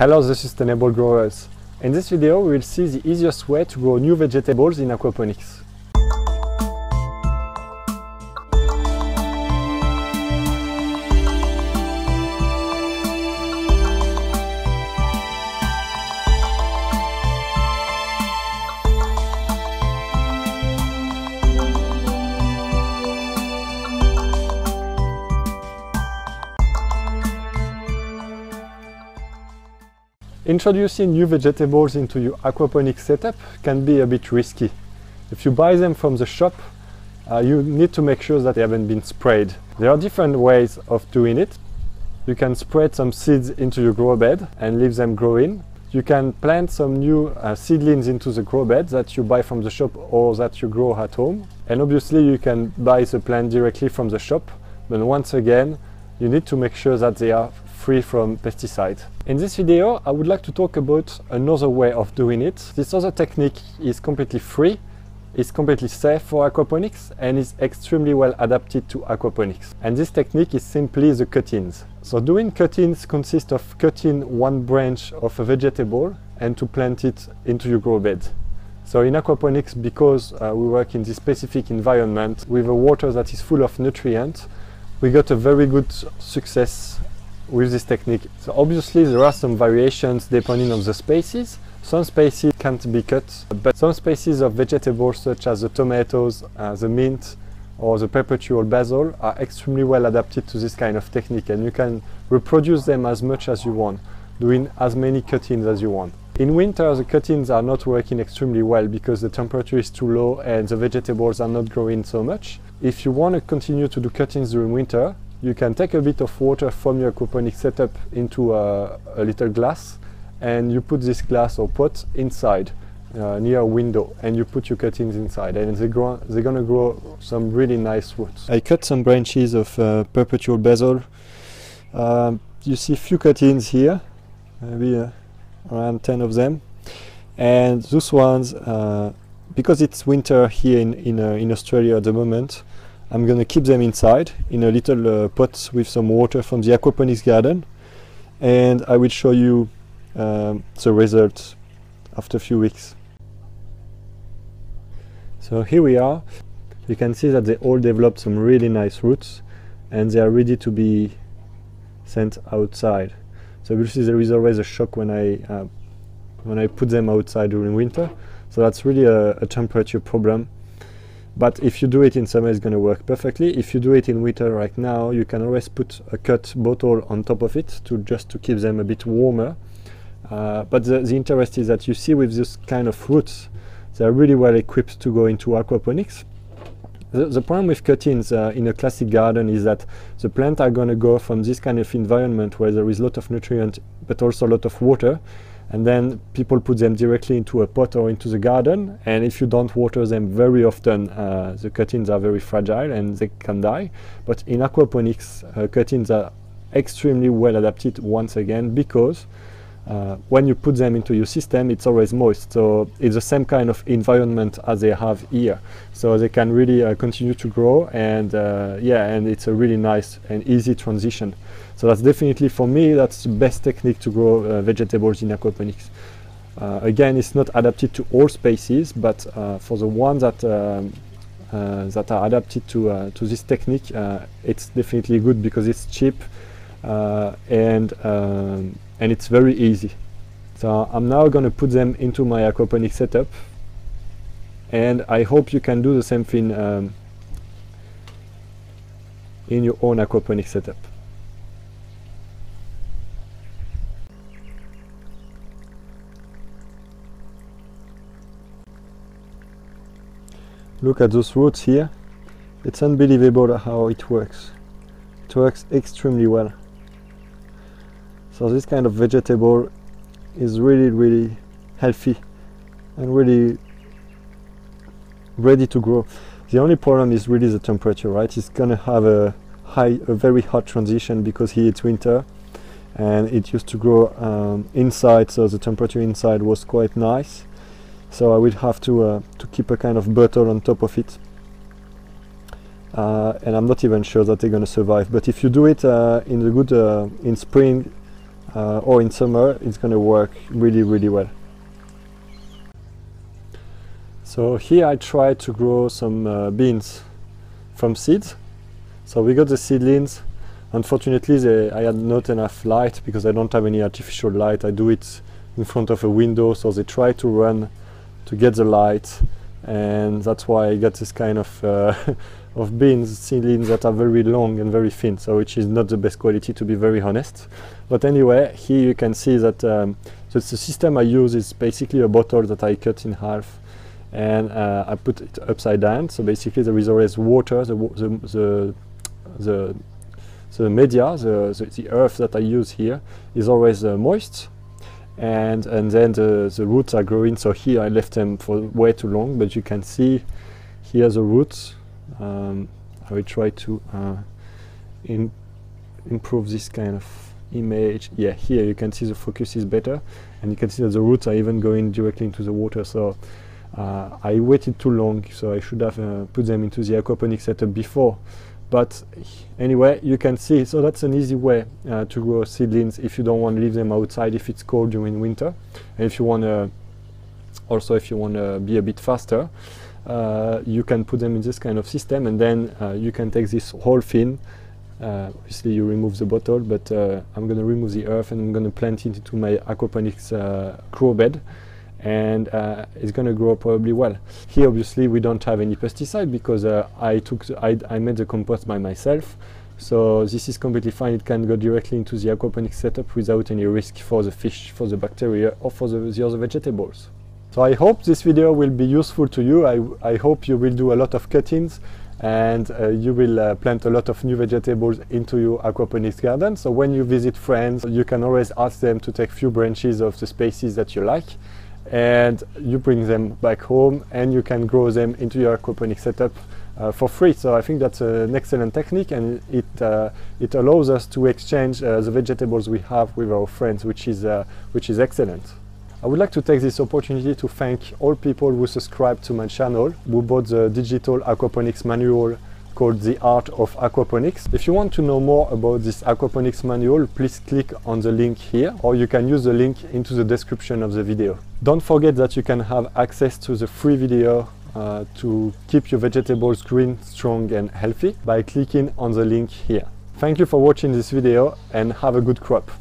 Hello, the sustainable growers. In this video we will see the easiest way to grow new vegetables in aquaponics. Introducing new vegetables into your aquaponics setup can be a bit risky. If you buy them from the shop, you need to make sure that they haven't been sprayed. There are different ways of doing it. You can spread some seeds into your grow bed and leave them grow in. You can plant some new seedlings into the grow bed that you buy from the shop or that you grow at home. And obviously you can buy the plant directly from the shop, but once again, you need to make sure that they are free from pesticides. In this video, I would like to talk about another way of doing it. This other technique is completely free, is completely safe for aquaponics, and is extremely well adapted to aquaponics. And this technique is simply the cuttings. So doing cuttings consists of cutting one branch of a vegetable and to plant it into your grow bed. So in aquaponics, because we work in this specific environment with a water that is full of nutrients, we got a very good success with this technique. So obviously there are some variations depending on the species. Some species can't be cut, but some species of vegetables such as the tomatoes, the mint or the perpetual basil are extremely well adapted to this kind of technique, and you can reproduce them as much as you want, doing as many cuttings as you want. In winter the cuttings are not working extremely well because the temperature is too low and the vegetables are not growing so much. If you want to continue to do cuttings during winter, you can take a bit of water from your aquaponics setup into a little glass, and you put this glass or pot inside near a window, and you put your cuttings inside, and they're gonna grow some really nice roots. I cut some branches of perpetual basil. You see a few cuttings here, maybe around 10 of them, and those ones, because it's winter here in Australia at the moment, I'm going to keep them inside in a little pot with some water from the aquaponics garden, and I will show you the results after a few weeks. So here we are. You can see that they all developed some really nice roots and they are ready to be sent outside. So obviously there is always a shock when I put them outside during winter, so that's really a temperature problem. But if you do it in summer, it's going to work perfectly. If you do it in winter right now, you can always put a cut bottle on top of it just to keep them a bit warmer. But the interest is that you see with this kind of roots, they are really well equipped to go into aquaponics. The problem with cuttings in a classic garden is that the plants are going to go from this kind of environment where there is a lot of nutrient but also a lot of water, and then people put them directly into a pot or into the garden, and if you don't water them very often, the cuttings are very fragile and they can die. But in aquaponics, cuttings are extremely well adapted once again, because when you put them into your system, it's always moist, so it's the same kind of environment as they have here, so they can really continue to grow, and yeah, and it's a really nice and easy transition. So that's definitely, for me, that's the best technique to grow vegetables in aquaponics. Again, it's not adapted to all species, but for the ones that are adapted to this technique, it's definitely good because it's cheap and it's very easy. So I'm now going to put them into my aquaponics setup, and I hope you can do the same thing in your own aquaponics setup. Look at those roots here. It's unbelievable how it works. It works extremely well. So this kind of vegetable is really healthy and really ready to grow. The only problem is really the temperature, right? It's gonna have a very hot transition because here it's winter, and it used to grow inside, so the temperature inside was quite nice. So I will have to keep a kind of bottle on top of it, and I'm not even sure that they're going to survive. But if you do it in spring, or in summer, it's going to work really, really well. So here I tried to grow some beans from seeds. So we got the seedlings. Unfortunately, I had not enough light because I don't have any artificial light. I do it in front of a window, so they try to run to get the light, and that's why I got this kind of of beans, seedlings that are very long and very thin, so which is not the best quality, to be very honest. But anyway, here you can see that so the system I use is basically a bottle that I cut in half, and I put it upside down. So basically there is always water, the media, the earth that I use here is always moist, and then the roots are growing. So here I left them for way too long, but you can see here the roots. I will try to improve this kind of image. Yeah, here you can see the focus is better, and you can see that the roots are even going directly into the water. So I waited too long, so I should have put them into the aquaponics setup before. But anyway, you can see, so that's an easy way to grow seedlings if you don't want to leave them outside if it's cold during winter. And if you want to, also if you want to be a bit faster, you can put them in this kind of system, and then you can take this whole thing. Obviously you remove the bottle, but I'm going to remove the earth and I'm going to plant it into my aquaponics grow bed, and it's going to grow probably well. Here obviously we don't have any pesticide because I made the compost by myself, so this is completely fine. It can go directly into the aquaponics setup without any risk for the fish, for the bacteria, or for the other vegetables. So I hope this video will be useful to you. I hope you will do a lot of cuttings, and you will plant a lot of new vegetables into your aquaponics garden. So when you visit friends, you can always ask them to take few branches of the species that you like, and you bring them back home and you can grow them into your aquaponics setup for free. So I think that's an excellent technique, and it allows us to exchange the vegetables we have with our friends, which is excellent. I would like to take this opportunity to thank all people who subscribe to my channel, who bought the digital aquaponics manual called The Art of Aquaponics. If you want to know more about this aquaponics manual, please click on the link here, or you can use the link into the description of the video. Don't forget that you can have access to the free video to keep your vegetables green, strong and healthy by clicking on the link here. Thank you for watching this video, and have a good crop.